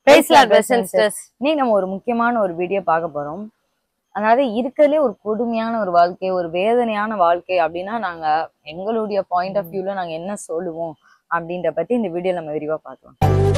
இன்னைக்கு நம்ம ஒரு முக்கியமான ஒரு வீடியோ பார்க்க போறோம். அதாவது இருக்கிறதுலே ஒரு கொடுமையான ஒரு வாழ்க்கை, ஒரு வேதனையான வாழ்க்கை அப்படின்னா நாங்க எங்களுடைய பாயிண்ட் ஆஃப் வியூல நாங்க என்ன சொல்லுவோம் அப்படின்ற பத்தி இந்த வீடியோ நம்ம விரிவா பார்க்கலாம்.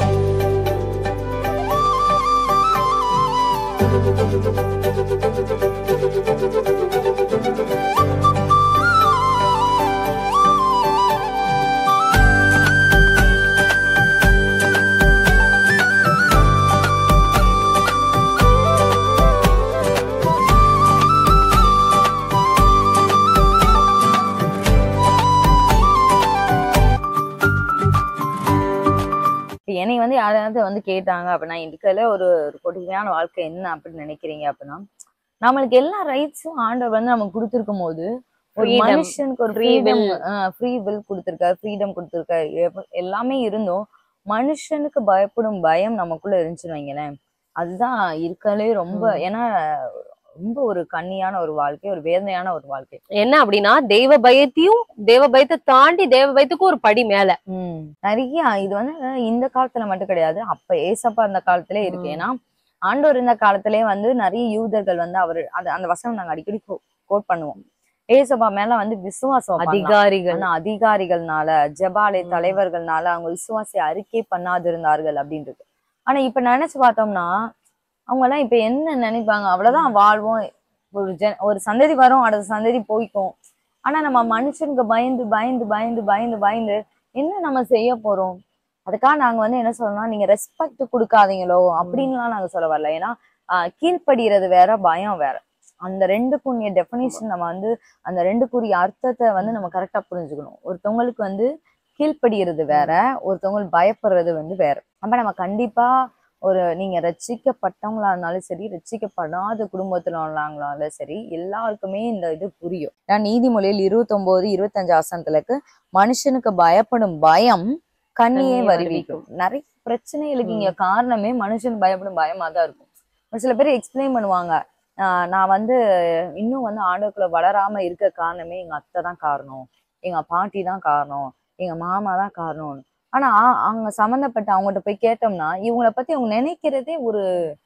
என்னை வந்து யாராவது கேட்டாங்க அப்படின்னா இருக்கிறதுல ஒரு கொடுமையான வாழ்க்கை என்ன அப்படின்னு நினைக்கிறீங்க அப்படின்னா, நம்மளுக்கு எல்லா ரைட்ஸும் ஆண்டவர் வந்து நமக்கு கொடுத்துருக்கும் போது ஒரு மனுஷனுக்கு ஒரு ஃப்ரீ வில் கொடுத்துருக்காரு, ஃப்ரீடம் கொடுத்துருக்காரு, எல்லாமே இருந்தும் மனுஷனுக்கு பயப்படும் பயம் நமக்குள்ள இருந்துச்சுன்னு வைங்களேன், அதுதான் இருக்கிறதுலே ரொம்ப ஏன்னா ரொம்ப ஒரு கண்ணியான ஒரு வாழ்க்கை, ஒரு வேதனையான ஒரு வாழ்க்கை. என்ன அப்படின்னா தெய்வ பயத்தை தாண்டி தெய்வ பயத்துக்கும் ஒரு படி மேல நிறைய இது வந்து இந்த காலத்துல மட்டும் கிடையாது, அப்ப ஏசப்பா அந்த காலத்திலே இருக்கு. ஏன்னா ஆண்டவர் இந்த காலத்திலே வந்து நிறைய யூதர்கள் வந்து அவரு அந்த வசனம் நாங்க அடிக்கடி கோட் பண்ணுவோம். ஏசப்பா மேல வந்து விசுவாசம் அதிகாரிகள்னால ஜெபாலய தலைவர்கள்னால அவங்க விசுவாசி அறிக்கை பண்ணாதிருந்தார்கள் அப்படின்றது. ஆனா இப்ப நினைச்சு பார்த்தோம்னா அவங்க எல்லாம் இப்ப என்ன நினைப்பாங்க, அவ்வளவுதான் வாழ்வோம், ஒரு சந்ததி வரும், அடுத்த சந்ததி போய்க்கும். ஆனா நம்ம மனுஷனுக்கு பயந்து பயந்து பயந்து பயந்து பயந்து என்ன நம்ம செய்ய போறோம்? அதுக்காக நாங்க வந்து என்ன சொல்லணும்னா, நீங்க ரெஸ்பெக்ட் கொடுக்காதீங்களோ அப்படின்லாம் நாங்க சொல்ல வரல. ஏன்னா கீழ்ப்படுகிறது வேற, பயம் வேற. அந்த ரெண்டுக்குரிய டெஃபினிஷன் நம்ம வந்து அந்த ரெண்டுக்குரிய அர்த்தத்தை வந்து நம்ம கரெக்டா புரிஞ்சுக்கணும். ஒருத்தவங்களுக்கு வந்து கீழ்ப்படுகிறது வேற, ஒருத்தவங்களுக்கு பயப்படுறது வந்து வேற. அப்ப நம்ம கண்டிப்பா நீங்க ரட்சிக்கப்பட்டவங்களா இருந்தாலும் சரி, ரட்சிக்கப்படாத குடும்பத்துல உள்ளவங்களாலும் சரி, எல்லாருக்குமே இந்த இது புரியும். நான் நீதிமொழியில் 29-25 ஆசனத்துலக்கு மனுஷனுக்கு பயப்படும் பயம் கண்ணியே வருவிக்கும். நிறைய பிரச்சனைகளுக்கு இங்க காரணமே மனுஷனுக்கு பயப்படும் பயமா தான் இருக்கும். ஒரு சில பேர் எக்ஸ்பிளைன் பண்ணுவாங்க, நான் வந்து இன்னும் வந்து ஆண்டவருக்குள்ள வளராம இருக்க காரணமே எங்க அத்தை தான் காரணம், எங்க பாட்டி தான் காரணம், எங்க மாமா தான் காரணம். ஆனா அவங்க சம்மந்தப்பட்ட அவங்ககிட்ட போய் கேட்டோம்னா இவங்கள பத்தி அவங்க நினைக்கிறதே ஒரு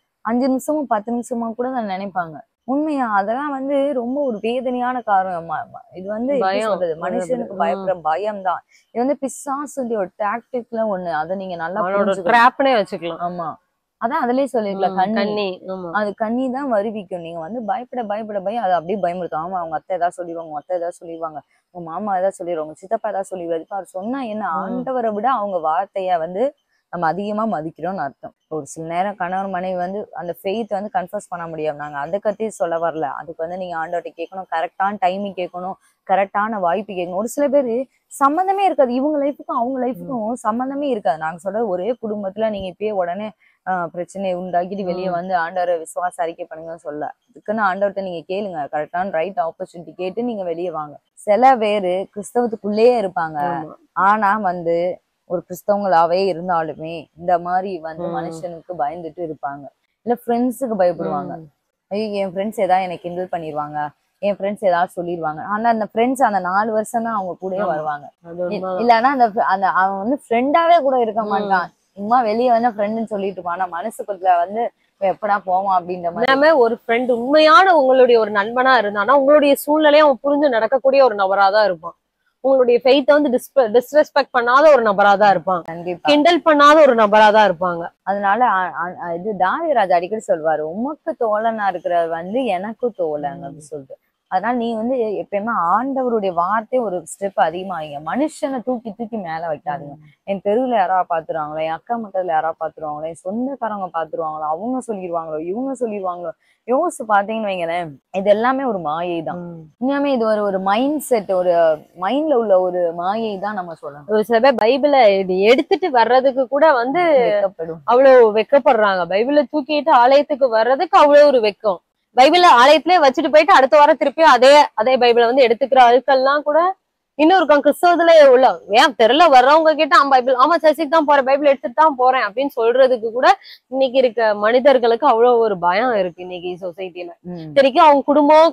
5 நிமிஷமும் 10 நிமிஷமா கூட நினைப்பாங்க. உண்மையா அதெல்லாம் வந்து ரொம்ப ஒரு வேதனையான காரணம். இது வந்து சொல்றது மனுஷனுக்கு பயப்படுற பயம் தான். இது வந்து பிசாசுடைய ஒரு டாக்டிக்ல ஒண்ணு. அதை நீங்க நல்லா வச்சுக்கலாம். ஆமா, அதான் அதுலயே சொல்லிருக்கலாம், கண்ணி. அது கண்ணி தான் வருவிக்கும். நீங்க வந்து பயப்பட பயப்பட பயம் அதை அப்படியே பயமுறுத்தும். ஆமா, அவங்க அத்தை ஏதாவது சொல்லிடுவாங்க, உங்க அத்தை ஏதாவது சொல்லிடுவாங்க, உங்க மாமா ஏதாவது சொல்லிடுவாங்க, சித்தப்பா ஏதாவது சொல்லிடுவாரு. அவர் சொன்னா என்ன, ஆண்டவரை விட அவங்க வார்த்தைய வந்து நம்ம அதிகமா மதிக்கிறோம்னு அர்த்தம். ஒரு சில நேரம் கணவன் மனைவி வந்து அந்த ஃபெய்த் வந்து கன்ஃபர்ஸ் பண்ண முடியும். நாங்க அதை கத்தி சொல்ல வரல. அதுக்கு வந்து நீங்க ஆண்டவர்கிட்ட கேட்கணும், கரெக்டான டைமிங் கேட்கணும், கரெக்டான வாய்ப்பு கேட்கணும். ஒரு சில பேரு சம்மந்தமே இருக்காது, இவங்க லைஃபுக்கும் அவங்க லைஃபுக்கும் சம்மந்தமே இருக்காது. நாங்க சொல்றது ஒரே குடும்பத்துல நீங்க இப்பயே உடனே பிரச்சனையை உண்டாக்கிட்டு வெளியே வந்து ஆண்டவரை விசுவாச அறிக்கை பண்ணுங்கன்னு சொல்ல. அதுக்குன்னு ஆண்டவர்கிட்ட நீங்க கேளுங்க, கரெக்டான ரைட் ஆப்பர்ச்சுனிட்டி கேட்டு நீங்க வெளியே வாங்க. சில பேரு கிறிஸ்தவத்துக்குள்ளேயே இருப்பாங்க, ஆனா வந்து ஒரு கிறிஸ்தவங்களாவே இருந்தாலுமே இந்த மாதிரி வந்து மனுஷனுக்கு பயந்துட்டு இருப்பாங்க. இல்ல ஃப்ரெண்ட்ஸுக்கு பயப்படுவாங்க. ஐயோ என் ஃப்ரெண்ட்ஸ் ஏதாவது எனக்கு கிண்டல் பண்ணிடுவாங்க, என் ஃப்ரெண்ட்ஸ் ஏதாவது சொல்லிடுவாங்க. ஆனா அந்த ஃப்ரெண்ட்ஸ் அந்த 4 வருஷம் தான் அவங்க கூடயே வருவாங்க. இல்லன்னா அந்த அவன் வந்து ஃப்ரெண்டாவே கூட இருக்க மாட்டான், சும்மா வெளியே வந்து ஃப்ரெண்டுன்னு சொல்லிட்டு இருப்பான். ஆனா மனசுக்குள்ள வந்து எப்படா போவான் அப்படின்ற மாதிரி. ஒரு ஃப்ரெண்ட் உண்மையான உங்களுடைய ஒரு நண்பனா இருந்தானா உங்களுடைய சூழ்நிலையை அவன் புரிஞ்சு நடக்கக்கூடிய ஒரு நபராதான் இருப்பான். உங்களுடைய ஃபெய்த்தை வந்து டிஸ்ரெஸ்பெக்ட் பண்ணாத ஒரு நபராதான் இருப்பான், கிண்டல் பண்ணாத ஒரு நபராதான் இருப்பாங்க. அதனால இது தாவீது அடிக்கடி சொல்வாரு, உமக்கு தோழனா இருக்கிறது வந்து எனக்கு தோழன் அப்படின்னு சொல்லிட்டு. அதனால நீ வந்து எப்பயுமே ஆண்டவருடைய வார்த்தை ஒரு ஸ்டெப் அதிகமா வைங்க. மனுஷனை தூக்கி தூக்கி மேல வைக்காதீங்க. என் தெருவுல யாராவது பாத்துருவாங்களோ, என் அக்கா மட்டத்துல யாராவது பாத்துருவாங்களோ, என் சொந்தக்காரங்க பாத்துருவாங்களோ, அவங்க சொல்லிடுவாங்களோ, இவங்க சொல்லிடுவாங்களோ, யோசிச்சு பாத்தீங்கன்னு வைங்களேன், இது எல்லாமே ஒரு மாயை தான். உண்மையாமே இது ஒரு மைண்ட் செட், ஒரு மைண்ட்ல உள்ள ஒரு மாயை தான் நம்ம சொல்லணும். ஒரு சில பேர் பைபிளை எடுத்துட்டு வர்றதுக்கு கூட வந்து அவ்வளவு வெக்கப்படுறாங்க. பைபிளை தூக்கிட்டு ஆலயத்துக்கு வர்றதுக்கு அவ்வளவு ஒரு வெக்கம். பைபிள ஆலயத்திலே வச்சுட்டு போயிட்டு அடுத்த வாரம் திருப்பி அதே பைபிளை வந்து எடுத்துக்கிற ஆட்கள்லாம் கூட இன்னும் இருக்காங்க. கிறிஸ்தவத்துல உள்ள ஏன் தெருல வர்றவங்க கிட்ட பைபிள், ஆமா சர்ச்சுக்கு தான் போறேன், பைபிள் எடுத்துட்டு தான் போறேன் அப்படின்னு சொல்றதுக்கு கூட இன்னைக்கு இருக்க மனிதர்களுக்கு அவ்வளவு ஒரு பயம் இருக்கு இன்னைக்கு சொசைட்டில. சரிக்கும் அவங்க குடும்பம்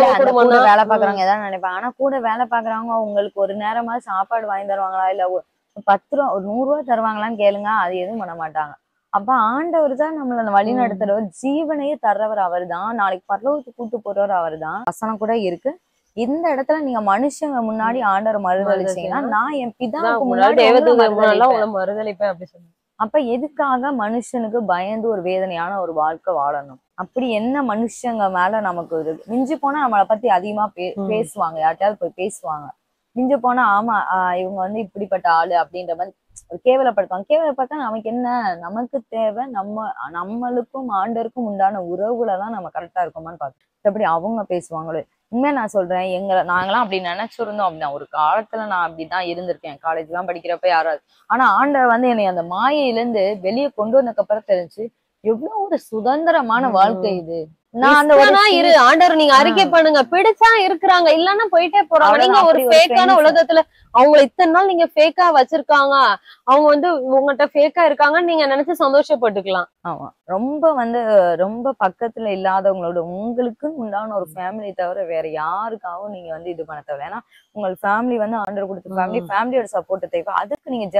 வேலை பாக்குறவங்க ஏதாவது நினைப்பாங்க. ஆனா கூட வேலை பாக்குறவங்க உங்களுக்கு ஒரு நேரமா சாப்பாடு வாங்கி தருவாங்களா, இல்ல 10 ரூபா ஒரு 100 ரூபா தருவாங்களான்னு கேளுங்க, அது எதுவும் பண்ண மாட்டாங்க. அப்ப ஆண்டவர் தான் நம்மள வழி நடத்துறவர், ஜீவனையே தர்றவர் அவர் தான், நாளைக்கு பரலோகத்துக்கு கூட்டு போறவர் அவர் தான். வசனம் கூட இருக்கு, இந்த இடத்துல நீங்க மனுஷங்க முன்னாடி ஆண்டவர் மறுதளிச்சீங்கன்னா நான் என் பிதாவுக்கு முன்னாடி மறுதளிப்பேன் அப்படி சொன்னேன். அப்ப எதுக்காக மனுஷனுக்கு பயந்து ஒரு வேதனையான ஒரு வாழ்க்கை வாழணும்? அப்படி என்ன மனுஷங்க மேல நமக்கு மிஞ்சி போனா நம்மளை பத்தி அதிகமா பேசுவாங்க, யார்கிட்டயாவது போய் பேசுவாங்க. மிஞ்சி போனா ஆமா இவங்க வந்து இப்படிப்பட்ட ஆளு அப்படின்ற மாதிரி கேவலப்படுத்துவாங்க. கேவலப்படுத்தா நமக்கு என்ன? நமக்கு தேவை நம்மளுக்கும் ஆண்டருக்கும் உண்டான உறவுலதான் நம்ம கரெக்டா இருக்கோமான்னு பார்த்து எப்படி அவங்க பேசுவாங்களோ. உண்மையா நான் சொல்றேன், நாங்களாம் அப்படி நினைச்சிருந்தோம் அப்படின்னா ஒரு காலத்துல நான் அப்படிதான் இருந்திருக்கேன். காலேஜ் எல்லாம் படிக்கிறப்ப யாராவது, ஆனா ஆண்டவர் வந்து என்னை அந்த மாயையிலிருந்து வெளியே கொண்டு வந்ததுக்கு அப்புறம் தெரிஞ்சு எவ்வளவு ஒரு சுதந்திரமான வாழ்க்கை இது. நான் அந்த இரு ஆண்டவர் நீங்க அறிக்கை பண்ணுங்க, பிடிச்சா இருக்கிறாங்க, இல்லன்னா போயிட்டே போறாங்க. நீங்க ஒரு ஃபேக்கான உலகத்துல அவங்களை இத்தனை நாள் நீங்க ஃபேக்கா வச்சிருக்காங்க, அவங்க வந்து உங்கள்கிட்ட ஃபேக்கா இருக்காங்கன்னு நீங்க நினைச்சு சந்தோஷப்பட்டுக்கலாம். ஆமா, ரொம்ப பக்கத்துல இல்லாதவங்களோட உங்களுக்கு உண்டான ஒரு ஃபேமிலி தவிர வேற யாருக்காகவும் நீங்க வந்து இது பண்ண தேவை. ஏன்னா உங்க ஃபேமிலி வந்து ஆண்டவர் கொடுத்த ஃபேமிலியோட சப்போர்ட் தேவை. அதுக்கு நீங்க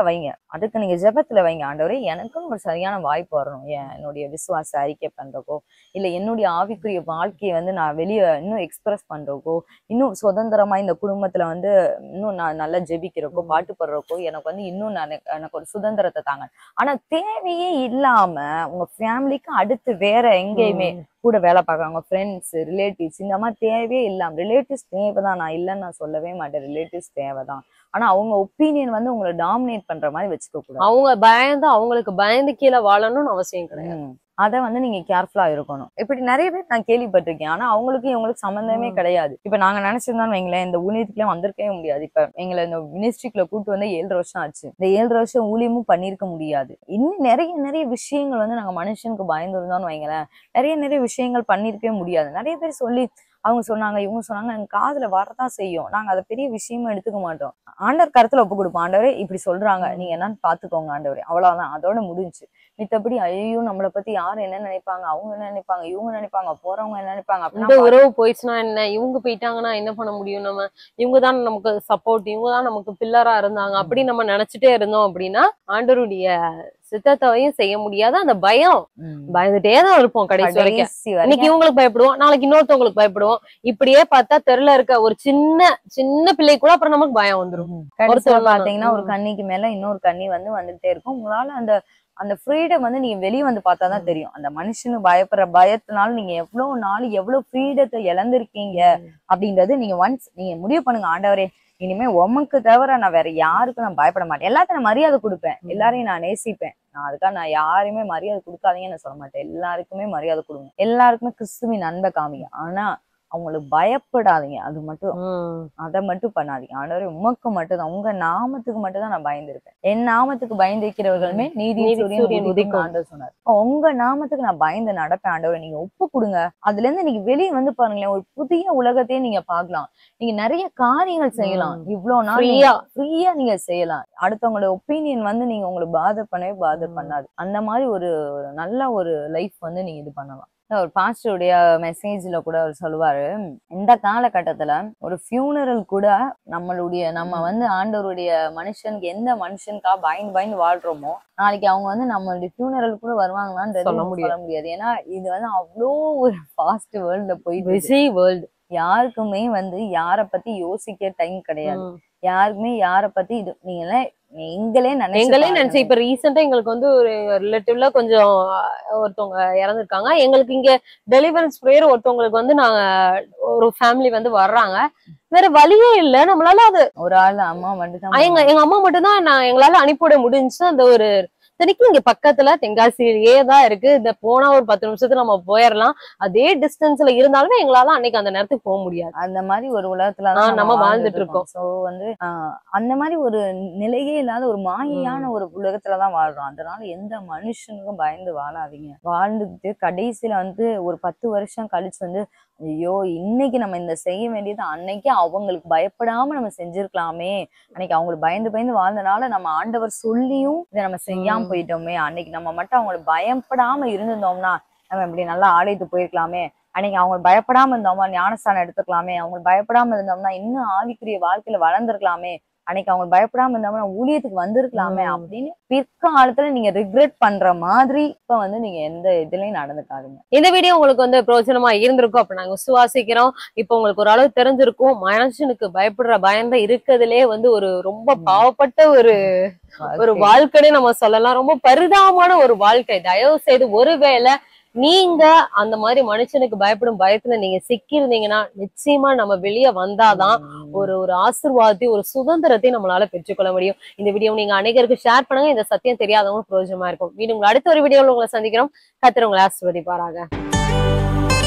ஜெபத்துல வைங்க. ஆண்டவரே எனக்கும் ஒரு சரியான வாய்ப்பு வரணும், என்னுடைய விசுவாச அறிக்கை பண்றக்கோ இல்ல என்னுடைய ஆவிக்குரிய வாழ்க்கையை வந்து நான் வெளியே இன்னும் எக்ஸ்பிரஸ் பண்றக்கோ, இன்னும் சுதந்திரமா இந்த குடும்பத்துல வந்து இன்னும் நான் நல்லா ஜெபிக்கிறக்கோ பாட்டு பாடுறக்கோ எனக்கு வந்து இன்னும் எனக்கு ஒரு சுதந்திரத்தை தாங்க. ஆனா தேவையே இல்லாம உங்க ஃபேமிலிக்கு அடுத்து வேற எங்கேயுமே கூட வேலை பார்க்கறாங்க ஃப்ரெண்ட்ஸ் ரிலேட்டிவ்ஸ் இந்த மாதிரி தேவையே இல்லாம, ரிலேட்டிவ்ஸ் தேவைதான், நான் இல்லைன்னு நான் சொல்லவே மாட்டேன், ரிலேட்டிவ்ஸ் தேவைதான். ஆனா அவங்க ஒப்பீனியன் வந்து உங்களை டாமினேட் பண்ற மாதிரி வச்சுக்க கூடாது. அவங்களுக்கு பயந்து கீழே வாழணும்னு அவசியம் கிடையாது. அதை வந்து நீங்க கேர்ஃபுல்லா இருக்கணும். இப்படி நிறைய பேர் நான் கேள்விப்பட்டிருக்கேன். ஆனா அவங்களுக்கு இவங்களுக்கு சம்பந்தமே கிடையாது. இப்ப நாங்க நினைச்சிருந்தோம்னு வைங்களேன், இந்த ஊழியத்துக்குலாம் வந்திருக்கவே முடியாது. இப்ப எங்களை இந்த மினிஸ்ட்ரிக்குள்ள கூட்டு வந்து 7 வருஷம் ஆச்சு. இந்த 7 வருஷம் ஊழியமும் பண்ணிருக்க முடியாது. இன்னும் நிறைய விஷயங்கள் வந்து நாங்க மனுஷனுக்கு பயந்து இருந்தோம்னு வைங்களேன், நிறைய விஷயங்கள் பண்ணிருக்கவே முடியாது. நிறைய பேர் சொல்லி அவங்க சொன்னாங்க, இவங்க சொன்னாங்க, எங்க காதுல வரதான் செய்யும். நாங்க அதை பெரிய விஷயமா எடுத்துக்க மாட்டோம். ஆண்டவர் கருத்துல ஒப்பு கொடுப்போம். ஆண்டவரே இப்படி சொல்றாங்க, நீங்க என்னன்னு பாத்துக்கோங்க ஆண்டவரே, அவ்வளவுதான், அதோட முடிஞ்சு. மித்தபடி ஐயோ நம்மளை பத்தி யாரு என்ன நினைப்பாங்க, அவங்க என்ன நினைப்பாங்க, இவங்க நினைப்பாங்க, போறவங்க என்ன நினைப்பாங்க, இந்த உறவு போயிடுச்சுன்னா என்ன, இவங்க போயிட்டாங்கன்னா என்ன பண்ண முடியும், நம்ம இவங்கதான் நமக்கு சப்போர்ட், இவங்கதான் நமக்கு பில்லரா இருந்தாங்க அப்படி நம்ம நினைச்சிட்டே இருந்தோம் அப்படின்னா ஆண்டவருடைய சித்தத்தையும் செய்ய முடியாது. அந்த பயந்துட்டே தான் இருப்போம் கடைசி வரைக்கும். இன்னைக்கு இவங்களுக்கு பயப்படுவோம், நாளைக்கு இன்னொருத்தவங்களுக்கு பயப்படுவோம். இப்படியே பார்த்தா தெருல இருக்க ஒரு சின்ன பிள்ளை கூட அப்புறம் நமக்கு பயம் வந்துடும். பாத்தீங்கன்னா ஒரு கண்ணிக்கு மேல இன்னொரு கண்ணி வந்து வந்துட்டே இருக்கும். உங்களால அந்த ஃப்ரீடம் வந்து நீங்க வெளியே வந்து பார்த்தாதான் தெரியும். அந்த மனுஷனு பயப்படுற பயத்தினால நீங்க எவ்வளவு ஃப்ரீடத்தை இழந்திருக்கீங்க அப்படின்றது நீங்க ஒன்ஸ் நீங்க முடிவு பண்ணுங்க, ஆண்டவரே இனிமே உமக்கு தவிர நான் வேற யாருக்கும் நான் பயப்பட மாட்டேன், எல்லாத்தையும் நான் மரியாதை கொடுப்பேன், எல்லாரையும் நான் நேசிப்பேன். நான் யாருமே மரியாதை கொடுக்காதீங்கன்னு நான் சொல்ல மாட்டேன், எல்லாருக்குமே மரியாதை கொடுங்க, எல்லாருக்குமே கிறிஸ்துவின் அன்பை காமிங்க. ஆனா அவங்களுக்கு பயப்படாதீங்க, அதை மட்டும் பண்ணாதீங்க. ஆண்டவரே உமக்கு மட்டும் தான், உங்க நாமத்துக்கு மட்டும் தான் நான் பயந்துருப்பேன், என் நாமத்துக்கு பயந்து இருக்கிறவர்களுமே நீதியின் சூரியன் உதிக்கும் ஆண்டவர் சொன்னார். உங்க நாமத்துக்கு நான் பயந்து நடப்பேன் ஆண்டவரே, நீங்க ஒப்பு கொடுங்க. அதுல இருந்து நீங்க வெளியே வந்து பாருங்களேன், ஒரு புதிய உலகத்தையே நீங்க பாக்கலாம். நீங்க நிறைய காரியங்கள் செய்யலாம், இவ்வளவு நாள் ஃப்ரீயா நீங்க செய்யலாம். அடுத்தவங்களோட ஒப்பீனியன் வந்து நீங்க உங்களுக்கு பாதர் பண்ணாது. அந்த மாதிரி ஒரு நல்ல ஒரு லைஃப் வந்து நீங்க இது பண்ணலாம். ஒரு பாஸ்டருடைய மெசேஜ்ல கூட அவர் சொல்லுவாரு, இந்த காலகட்டத்துல ஒரு ஃபியூனரல் கூட நம்ம வந்து ஆண்டவருடைய மனுஷனுக்கு எந்த மனுஷனுக்கா பயந்து வாழ்றோமோ, நாளைக்கு அவங்க வந்து நம்மளுடைய ஃபியூனரல் கூட வருவாங்களான்னு சொல்ல முடியாது. ஏன்னா இது வந்து அவ்வளோ ஒரு ஃபாஸ்ட் வேர்ல்ட்ல போய் யாருக்குமே வந்து யார பத்தி யோசிக்க டைம் கிடையாது. யாருக்குமே யார பத்தி இது நீங்களே நினைச்சு இப்ப ரீசெண்டா எங்களுக்கு வந்து ஒரு ரிலேட்டிவ்ல கொஞ்சம் ஒருத்தவங்க இறந்துருக்காங்க. எங்களுக்கு இங்க டெலிவரன்ஸ் ப்ரேயர் ஒருத்தவங்களுக்கு வந்து நாங்க ஒரு ஃபேமிலி வந்து வர்றாங்க, வேற வழியே இல்ல, நம்மளால அது ஒரு ஆள் அம்மா மட்டும் எங்க அம்மா மட்டும் தான் எங்களால அனுப்பிவிட முடிஞ்சு. அந்த ஒரு இத்தனைக்கும் இங்க பக்கத்துல தென்காசியிலேயே தான் இருக்கு, இந்த போனா ஒரு 10 நிமிஷத்துக்கு நம்ம போயிடலாம். அதே டிஸ்டன்ஸ்ல இருந்தாலுமே எங்களால அன்னைக்கு அந்த நேரத்துக்கு போக முடியாது. அந்த மாதிரி ஒரு உலகத்துலதான் நம்ம வாழ்ந்துட்டு இருக்கோம். சோ வந்து அந்த மாதிரி ஒரு நிலையே இல்லாத ஒரு மாயையான ஒரு உலகத்துலதான் வாழ்றோம். அதனால எந்த மனுஷனுக்கும் பயந்து வாழாதீங்க. வாழ்ந்துட்டு கடைசியில வந்து ஒரு 10 வருஷம் கழிச்சு வந்து ஐயோ இன்னைக்கு நம்ம இந்த செய்ய வேண்டியது அன்னைக்கு அவங்களுக்கு பயப்படாம நம்ம செஞ்சிருக்கலாமே, அன்னைக்கு அவங்களுக்கு பயந்து வாழ்ந்தனால நம்ம ஆண்டவர் சொல்லியும் இதை நம்ம செய்யாம போயிட்டோமே, அன்னைக்கு நம்ம மட்டும் அவங்களுக்கு பயப்படாம இருந்திருந்தோம்னா நம்ம இப்படி நல்லா ஆலயத்து போயிருக்கலாமே, அன்னைக்கு அவங்களுக்கு பயப்படாம இருந்தோம்னா ஞானஸ்தானம் எடுத்துக்கலாமே, அவங்களுக்கு பயப்படாம இருந்தோம்னா இன்னும் ஆவிக்குரிய வாழ்க்கையில வளர்ந்துருக்கலாமே, அன்னைக்கு அவங்க பயப்படாம இருந்தாம நான் ஊழியத்துக்கு வந்திருக்கலாமே அப்படின்னு பிற்காலத்துல நீங்க ரிக்ரெட் பண்ற மாதிரி இப்ப வந்து நீங்க எந்த இதுலயும் நடந்துக்காதுங்க. இந்த வீடியோ உங்களுக்கு வந்து பிரயோஜனமா இருந்திருக்கும் அப்ப நாங்க விசுவாசிக்கிறோம். இப்ப உங்களுக்கு ஒரு அளவு தெரிஞ்சிருக்கும். மனுஷனுக்கு பயப்படுற பயந்த இருக்கிறதுலே வந்து ஒரு ரொம்ப பாவப்பட்ட ஒரு வாழ்க்கைன்னு நம்ம சொல்லலாம். ரொம்ப பரிதாபமான ஒரு வாழ்க்கை. தயவு செய்து ஒருவேளை நீங்க அந்த மாதிரி மனுஷனுக்கு பயப்படும் பயத்துல நீங்க சிக்கியிருந்தீங்கன்னா நிச்சயமா நம்ம வெளியே வந்தாதான் ஒரு ஆசீர்வாதத்தை ஒரு சுதந்திரத்தை நம்மளால பெற்றுக்கொள்ள முடியும். இந்த வீடியோ நீங்க அநேகருக்கு ஷேர் பண்ணுங்க. இந்த சத்தியம் தெரியாதவங்க பிரயோஜனமா இருக்கும். மீண்டும் அடுத்த ஒரு வீடியோல உங்களை சந்திக்கிறோம். கர்த்தர் உங்களை ஆசீர்வதிப்பாராக.